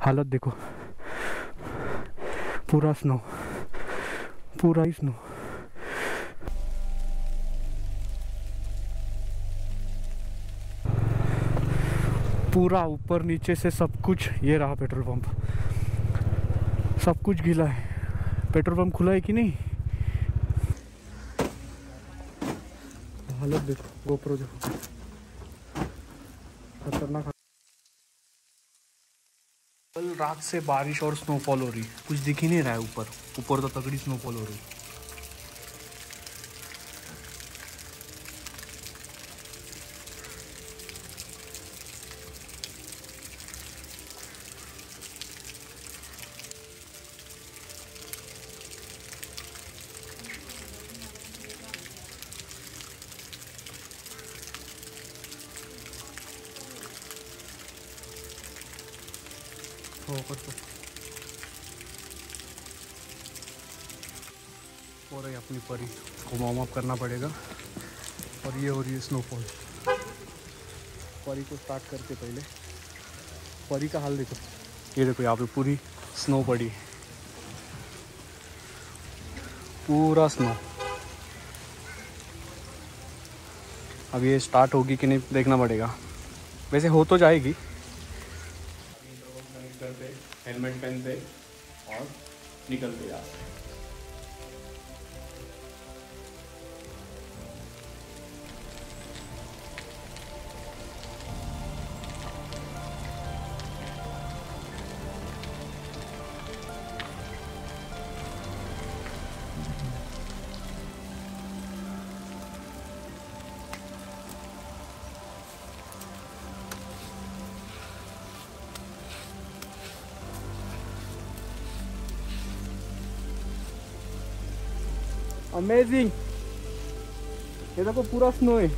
हालत देखो, पूरा स्नो, पूरा ही स्नो। पूरा ऊपर नीचे से सब कुछ। ये रहा पेट्रोल पंप, सब कुछ गीला है। पेट्रोल पंप खुला है कि नहीं, हालत देखो, गोप्रो देखो, खतरनाक। कल रात से बारिश और स्नोफॉल हो रही, कुछ दिख ही नहीं रहा है। ऊपर तो तगड़ी स्नोफॉल हो रही। हो रही अपनी परी को वार्म अप करना पड़ेगा। और ये हो रही है स्नोफॉल। परी को स्टार्ट करके पहले परी का हाल देखो। ये देखो यहाँ पे पूरी स्नो पड़ी, पूरा स्नो। अब ये स्टार्ट होगी कि नहीं देखना पड़ेगा, वैसे हो तो जाएगी। हेलमेट पहनते और निकलते जाते। अमेजिंग, ये देखो पूरा स्नो है।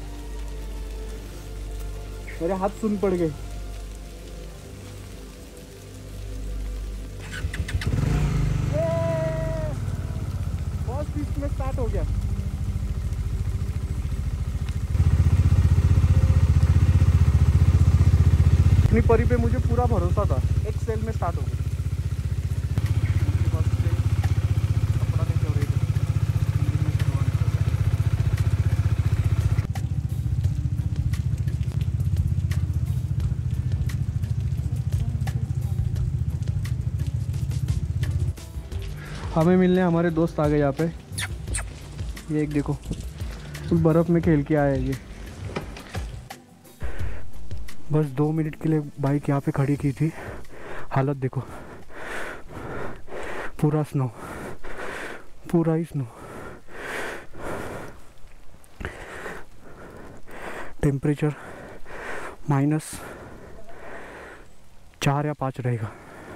मेरे हाथ सुन पड़ गए। फर्स्ट पीस में स्टार्ट हो गया। अपनी परी पे मुझे पूरा भरोसा था, एक सेल में स्टार्ट हो गया। हमें मिलने हमारे दोस्त आ गए यहाँ पे। ये एक देखो, फुल बर्फ़ में खेल के आया है ये। बस 2 मिनट के लिए बाइक यहाँ पे खड़ी की थी। हालत देखो, पूरा स्नो, पूरा ही स्नो। टेम्परेचर -4 या 5 रहेगा।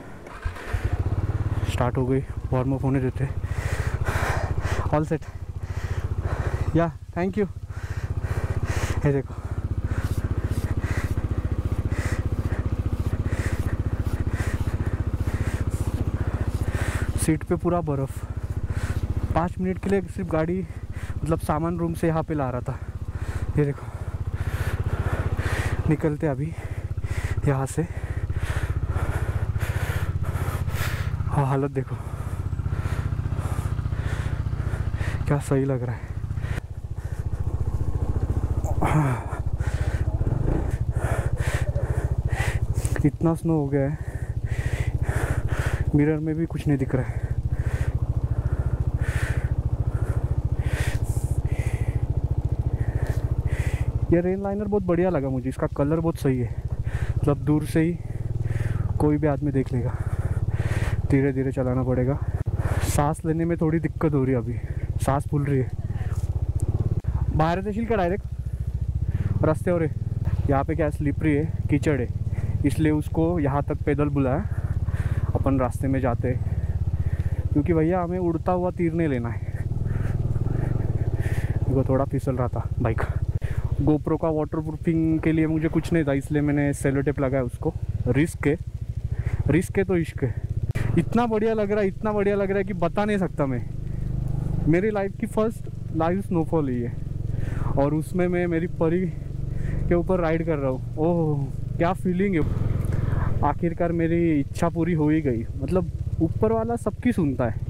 स्टार्ट हो गई, वार्म अप होने देते। ऑल सेट, या थैंक यू। ये देखो, सीट पे पूरा बर्फ़। 5 मिनट के लिए सिर्फ गाड़ी, मतलब सामान रूम से यहाँ पे ला रहा था। ये देखो, निकलते अभी यहाँ से। हाँ, हालत देखो, क्या सही लग रहा है। इतना स्नो हो गया है, मिरर में भी कुछ नहीं दिख रहा है। ये रेन लाइनर बहुत बढ़िया लगा मुझे, इसका कलर बहुत सही है। मतलब दूर से ही कोई भी आदमी देख लेगा। धीरे धीरे चलाना पड़ेगा। सांस लेने में थोड़ी दिक्कत हो रही है, अभी सांस फूल रही है। बाहर देशील का डायरेक्ट रास्ते हो रहे। यहाँ पे क्या स्लिपरी है, कीचड़ है, इसलिए उसको यहाँ तक पैदल बुलाया। अपन रास्ते में जाते, क्योंकि भैया हमें उड़ता हुआ तीर नहीं लेना है। वो थोड़ा फिसल रहा था बाइक। गोप्रो का वाटरप्रूफिंग के लिए मुझे कुछ नहीं था, इसलिए मैंने सेलो टेप लगाया उसको। रिस्क है तो इश्क है। इतना बढ़िया लग रहा है कि बता नहीं सकता मैं। मेरी लाइफ की फर्स्ट लाइव स्नोफॉल ही है, और उसमें मैं मेरी परी के ऊपर राइड कर रहा हूँ। ओह, क्या फीलिंग है। आखिरकार मेरी इच्छा पूरी हो ही गई। मतलब ऊपर वाला सबकी सुनता है,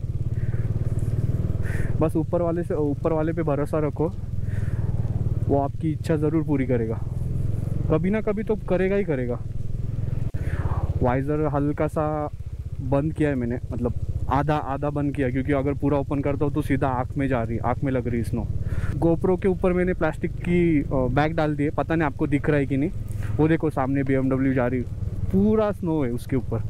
बस ऊपर वाले पे भरोसा रखो, वो आपकी इच्छा ज़रूर पूरी करेगा, कभी ना कभी तो करेगा ही करेगा। वाइज़र हल्का सा बंद किया है मैंने, मतलब आधा आधा बंद किया, क्योंकि अगर पूरा ओपन करता हूँ तो सीधा आँख में जा रही, आँख में लग रही स्नो। गोप्रो के ऊपर मैंने प्लास्टिक की बैग डाल दी है, पता नहीं आपको दिख रहा है कि नहीं। वो देखो सामने BMW जा रही, पूरा स्नो है उसके ऊपर।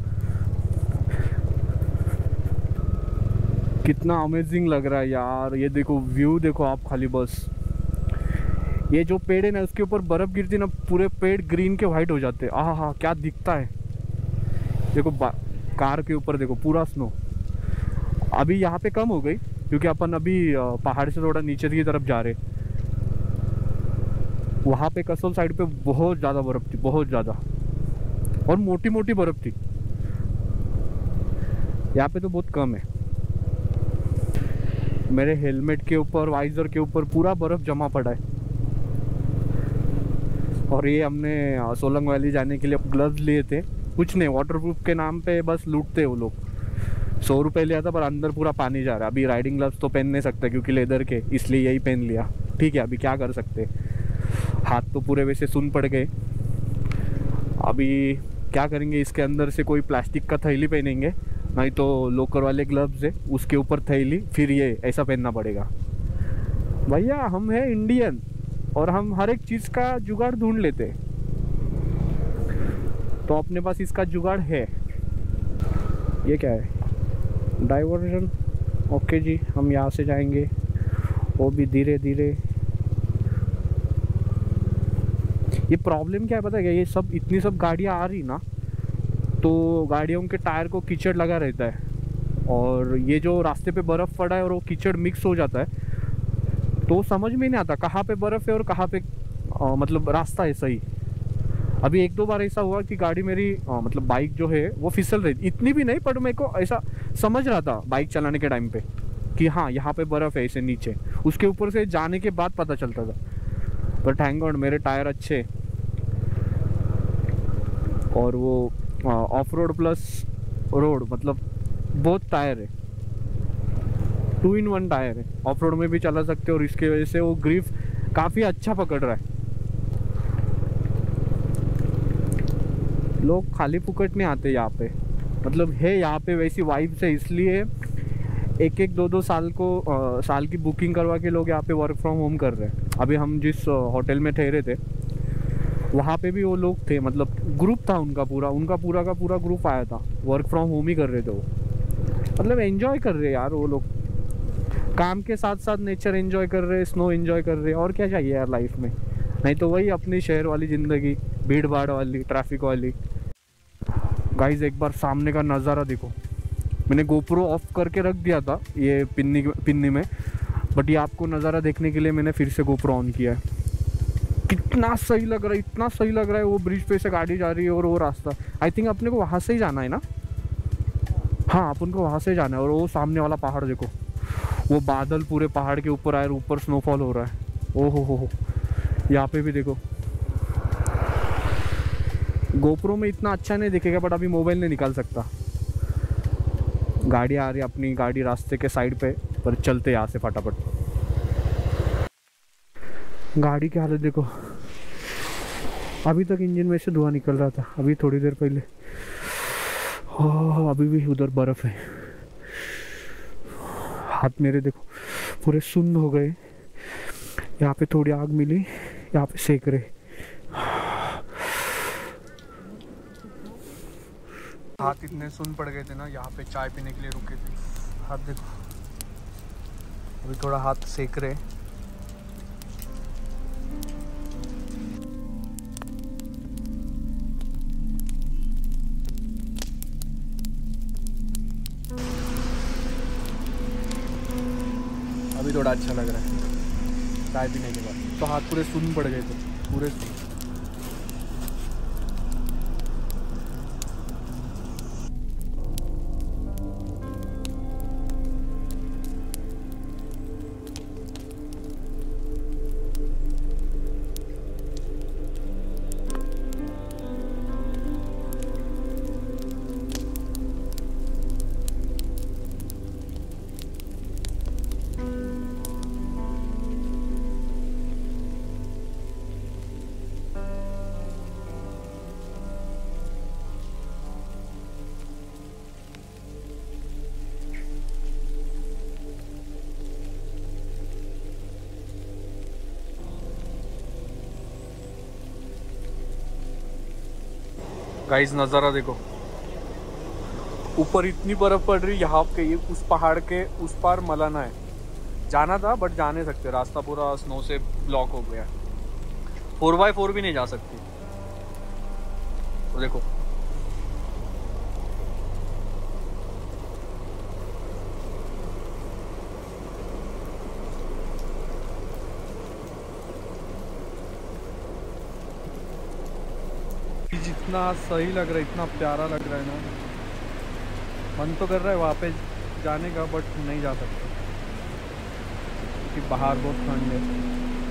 कितना अमेजिंग लग रहा है यार, ये देखो व्यू देखो आप खाली बस। ये जो पेड़ है ना उसके ऊपर बर्फ़ गिरती ना, पूरे पेड़ ग्रीन के वाइट हो जाते हैं। आहा हा, क्या दिखता है। देखो कार के ऊपर देखो पूरा स्नो। अभी यहाँ पे कम हो गई क्योंकि अपन अभी पहाड़ से थोड़ा नीचे की तरफ जा रहे। वहाँ पे कसोल साइड पे बहुत ज़्यादा बर्फ़ थी, बहुत ज़्यादा, और मोटी मोटी बर्फ़ थी। यहाँ पे तो बहुत कम है। मेरे हेलमेट के ऊपर, वाइज़र के ऊपर पूरा बर्फ़ जमा पड़ा है। और ये हमने सोलंग वैली जाने के लिए ग्लव्स लिए थे, कुछ नहीं, वाटरप्रूफ के नाम पे बस लूटते वो लोग। 100 रुपये लिया था, पर अंदर पूरा पानी जा रहा है। अभी राइडिंग ग्लव्स तो पहन नहीं सकते क्योंकि लेदर के, इसलिए यही पहन लिया। ठीक है, अभी क्या कर सकते, हाथ तो पूरे वैसे सुन पड़ गए। अभी क्या करेंगे, इसके अंदर से कोई प्लास्टिक का थैली पहनेंगे, नहीं तो लोकर वाले ग्लव्स है उसके ऊपर थैली, फिर ये ऐसा पहनना पड़ेगा। भैया हम हैं इंडियन और हम हर एक चीज़ का जुगाड़ ढूंढ लेते, तो अपने पास इसका जुगाड़ है। ये क्या है, डाइवर्जन। ओके जी, हम यहाँ से जाएंगे, वो भी धीरे धीरे। ये प्रॉब्लम क्या है पता है क्या, ये सब इतनी सब गाड़ियाँ आ रही ना, तो गाड़ियों के टायर को कीचड़ लगा रहता है, और ये जो रास्ते पे बर्फ़ पड़ा है और वो कीचड़ मिक्स हो जाता है, तो समझ में नहीं आता कहाँ पे बर्फ़ है और कहाँ पे मतलब रास्ता है सही। अभी 1-2 बार ऐसा हुआ कि गाड़ी मेरी मतलब बाइक जो है वो फिसल रही, इतनी भी नहीं, पर मेरे को ऐसा समझ रहा था बाइक चलाने के टाइम पे कि हाँ यहाँ पे बर्फ़ है ऐसे नीचे, उसके ऊपर से जाने के बाद पता चलता था। पर थैंक गॉड मेरे टायर अच्छे, और वो ऑफ रोड प्लस रोड, मतलब बहुत टायर है, 2 in 1 टायर है। ऑफ रोड में भी चला सकते हो, और इसके वजह से वो ग्रिप काफ़ी अच्छा पकड़ रहा है। लोग खाली फुकट नहीं आते यहाँ पे, मतलब है यहाँ पे वैसी वाइब्स है, इसलिए 1-2 साल की बुकिंग करवा के लोग यहाँ पे वर्क फ्रॉम होम कर रहे हैं। अभी हम जिस होटल में ठहरे थे वहाँ पे भी वो लोग थे, मतलब ग्रुप था उनका पूरा का पूरा ग्रुप आया था, वर्क फ्रॉम होम ही कर रहे थे वो। मतलब एंजॉय कर रहे यार वो लोग, काम के साथ साथ नेचर एंजॉय कर रहे, स्नो एंजॉय कर रहे, और क्या चाहिए यार लाइफ में। नहीं तो वही अपनी शहर वाली ज़िंदगी, भीड़ भाड़ वाली, ट्रैफिक वाली। गाइस एक बार सामने का नज़ारा देखो, मैंने गोप्रो ऑफ करके रख दिया था ये पिन्नी में, बट ये आपको नज़ारा देखने के लिए मैंने फिर से गोप्रो ऑन किया है। कितना सही लग रहा है, इतना सही लग रहा है। वो ब्रिज पे से गाड़ी जा रही है और वो रास्ता, आई थिंक अपने को वहाँ से ही जाना है ना। हाँ अपन को वहाँ से जाना है। और वो सामने वाला पहाड़ देखो, वो बादल पूरे पहाड़ के ऊपर आए, ऊपर स्नोफॉल हो रहा है। ओहो हो, यहाँ पे भी देखो। गोप्रो में इतना अच्छा नहीं दिखेगा, बट अभी मोबाइल नहीं निकाल सकता। गाड़ी आ रही है, अपनी गाड़ी रास्ते के साइड पे, पर चलते यहाँ से फटाफट। गाड़ी की हालत देखो, अभी तक इंजन में से धुआं निकल रहा था, अभी थोड़ी देर पहले। ओह अभी भी उधर बर्फ़ है। हाथ मेरे देखो पूरे सुन्न हो गए। यहाँ पे थोड़ी आग मिली, यहाँ पे सेक रहे। हाथ इतने सुन पड़ गए थे ना, यहाँ पे चाय पीने के लिए रुके थे। हाथ देखो, अभी थोड़ा हाथ सेक रहे। अभी थोड़ा अच्छा लग रहा है चाय पीने के बाद। तो हाथ पूरे सुन पड़ गए थे, पूरे सुन। गाइस नज़ारा देखो, ऊपर इतनी बर्फ पड़ रही, यहाँ पे ये उस पहाड़ के उस पार मलाना है, जाना था बट जा नहीं सकते, रास्ता पूरा स्नो से ब्लॉक हो गया, 4x4 भी नहीं जा सकती। तो देखो जितना सही लग रहा है, इतना प्यारा लग रहा है ना, मन तो कर रहा है वहाँ पे जाने का बट नहीं जा सकते क्योंकि बाहर बहुत ठंड है।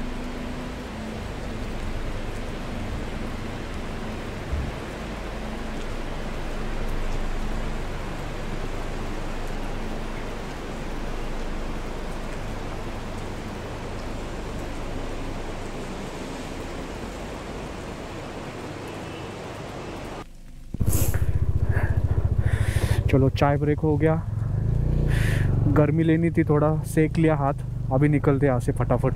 चलो चाय ब्रेक हो गया, गर्मी लेनी थी, थोड़ा सेक लिया हाथ, अभी निकलते यहाँ से फटाफट।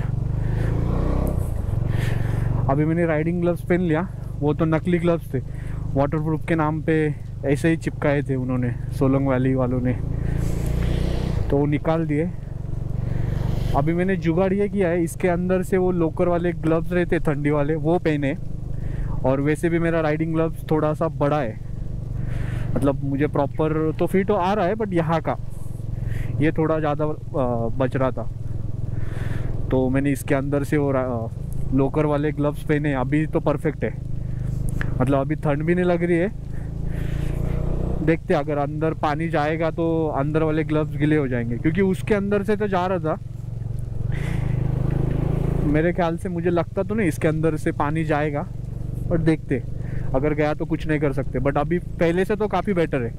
अभी मैंने राइडिंग ग्लव्स पहन लिया, वो तो नकली ग्लव्स थे, वाटरप्रूफ के नाम पे ऐसे ही चिपकाए थे उन्होंने, सोलंग वैली वालों ने, तो वो निकाल दिए। अभी मैंने जुगाड़ ये किया है, इसके अंदर से वो लोकर वाले ग्लव्स रहते ठंडी वाले, वो पहने, और वैसे भी मेरा राइडिंग ग्लव्स थोड़ा सा बड़ा है, मतलब मुझे प्रॉपर तो फिट आ रहा है बट यहाँ का ये थोड़ा ज़्यादा बच रहा था, तो मैंने इसके अंदर से वो लोकर वाले ग्लव्स पहने। अभी तो परफेक्ट है, मतलब अभी ठंड भी नहीं लग रही है। देखते अगर अंदर पानी जाएगा तो अंदर वाले ग्लव्स गीले हो जाएंगे, क्योंकि उसके अंदर से तो जा रहा था मेरे ख्याल से, मुझे लगता तो नहीं इसके अंदर से पानी जाएगा, पर देखते, अगर गया तो कुछ नहीं कर सकते, बट अभी पहले से तो काफ़ी बेटर है।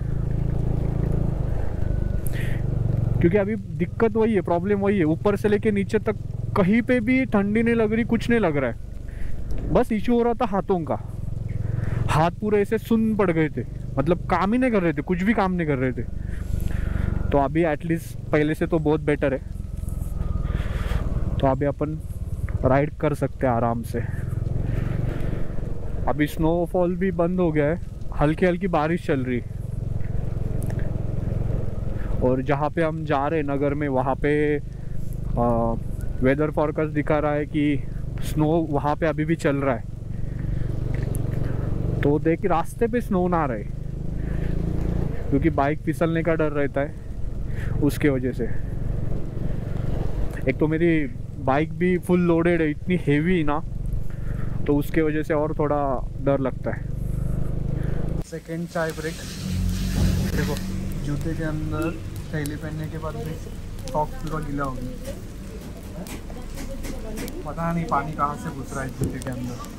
क्योंकि अभी दिक्कत वही है, प्रॉब्लम वही है, ऊपर से लेके नीचे तक कहीं पे भी ठंडी नहीं लग रही, कुछ नहीं लग रहा है, बस इशू हो रहा था हाथों का, हाथ पूरे ऐसे सुन्न पड़ गए थे, मतलब काम ही नहीं कर रहे थे, कुछ भी काम नहीं कर रहे थे। तो अभी एटलीस्ट पहले से तो बहुत बेटर है, तो अभी अपन राइड कर सकते हैं आराम से। अभी स्नोफॉल भी बंद हो गया है, हल्की हल्की बारिश चल रही, और जहाँ पे हम जा रहे हैं नगर में, वहाँ पे वेदर फॉरकास्ट दिखा रहा है कि स्नो वहाँ पे अभी भी चल रहा है, तो देख रास्ते पे स्नो ना रहे, क्योंकि बाइक फिसलने का डर रहता है उसके वजह से। एक तो मेरी बाइक भी फुल लोडेड है, इतनी हेवी ना, तो उसके वजह से और थोड़ा डर लगता है। सेकेंड चाय ब्रेक, देखो जूते के अंदर थैली पहनने के बाद भी सॉक्स पूरा गीला हो गया, पता नहीं पानी कहाँ से घुस रहा है जूते के अंदर।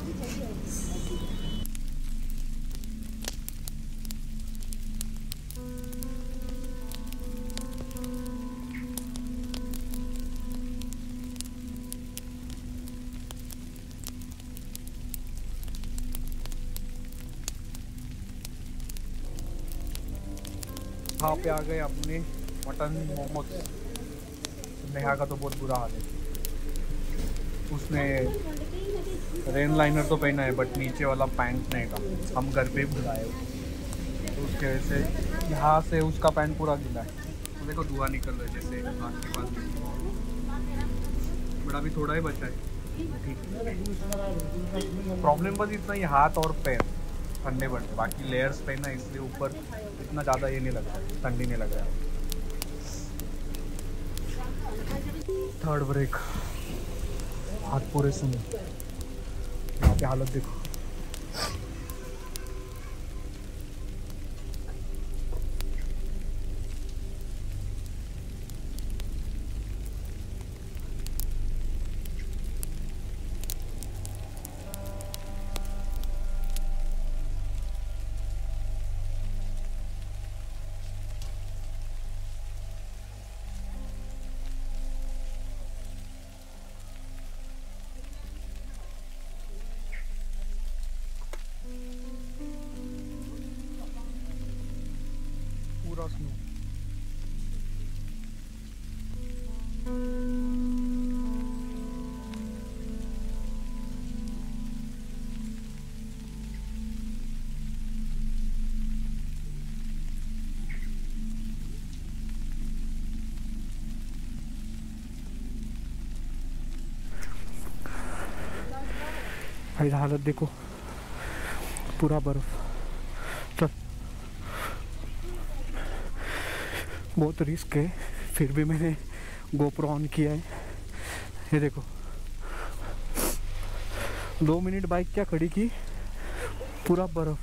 यहाँ पे आ गए अपने मटन मोमोज। नेहा का तो बहुत बुरा हाल है, उसने रेन लाइनर तो पहना है बट नीचे वाला पैंट नहीं था, हम घर पे बुलाए, तो उसके वजह से यहाँ से उसका पैंट पूरा गीला है, तो देखो धुआं निकल रहा है जैसे आँख के पास, बट अभी थोड़ा ही बचा है, ठीक। प्रॉब्लम बस इतना ही हाथ और पैर ठंडे पड़ते, बाकी लेयर्स पहना इसलिए ऊपर इतना ज़्यादा ये नहीं लग रहा है, ठंडी नहीं लग रहा है। थर्ड ब्रेक, हाथ पूरे सुन, यहाँ पे हालत देखो। पूरा स्नो, भाई हालत देखो, पूरा बर्फ। चल, बहुत रिस्क है, फिर भी मैंने गोप्रो ऑन किया है। ये देखो, 2 मिनट बाइक क्या खड़ी की, पूरा बर्फ।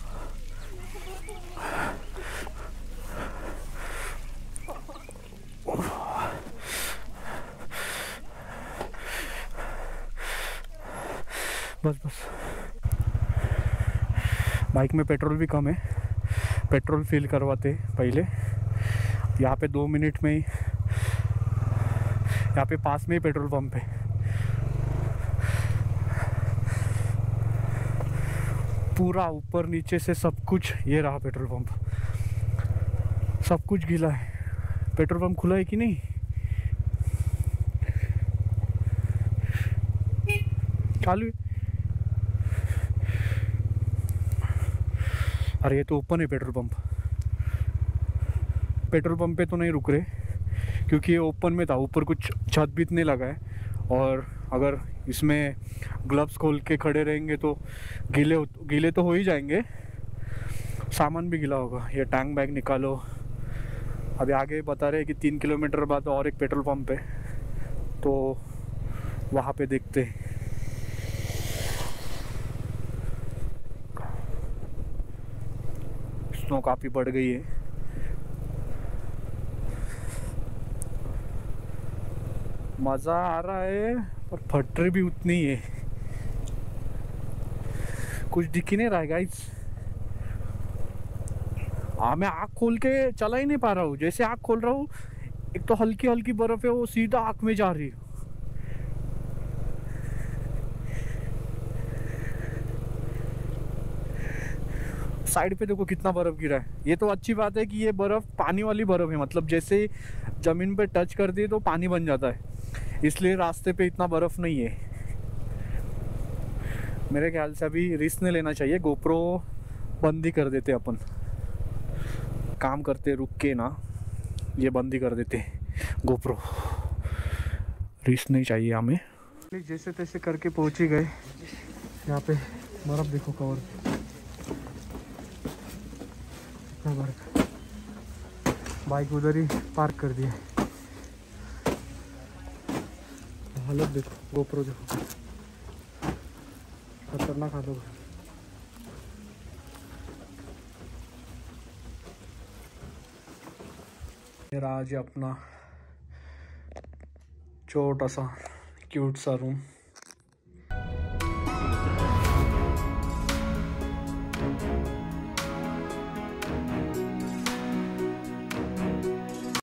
बस बस, बाइक में पेट्रोल भी कम है, पेट्रोल फिल करवाते पहले। यहाँ पे 2 मिनट में ही, यहाँ पे पास में ही पेट्रोल पंप है। पूरा ऊपर नीचे से सब कुछ, ये रहा पेट्रोल पंप, सब कुछ गीला है। पेट्रोल पंप खुला है कि नहीं? चालू है। अरे ये तो ओपन है पेट्रोल पंप। पेट्रोल पंप पे तो नहीं रुक रहे क्योंकि ये ओपन में था, ऊपर कुछ छत भी नहीं लगा है। और अगर इसमें ग्लव्स खोल के खड़े रहेंगे तो गीले तो हो ही जाएंगे, सामान भी गीला होगा। ये टैंक बैग निकालो। अभी आगे बता रहे हैं कि 3 किलोमीटर बाद और एक पेट्रोल पंप है, तो वहाँ पे देखते हैं। स्नो काफ़ी बढ़ गई है। मज़ा आ रहा है पर फटरी भी उतनी ही है, कुछ दिख ही नहीं रहा है गाइस। मैं आँख खोल के चला ही नहीं पा रहा हूँ। जैसे आँख खोल रहा हूँ, एक तो हल्की हल्की बर्फ है, वो सीधा आँख में जा रही है। साइड पे देखो कितना बर्फ गिरा है। ये तो अच्छी बात है कि ये बर्फ पानी वाली बर्फ है, मतलब जैसे जमीन पे टच कर दी तो पानी बन जाता है, इसलिए रास्ते पे इतना बर्फ नहीं है। मेरे ख्याल से अभी रिस्क नहीं लेना चाहिए, गोप्रो बंद ही कर देते अपन, काम करते रुक के ना, ये बंद ही कर देते गोप्रो, रिस्क नहीं चाहिए हमें। जैसे तैसे करके पहुंच ही गए। यहाँ पे बर्फ देखो, कवर कितना बर्फ। बाइक उधर ही पार्क कर दिया। हालत देखो, गोप्रो देखो, खतरनाक हालत। मेरा आज अपना छोटा सा क्यूट सा रूम।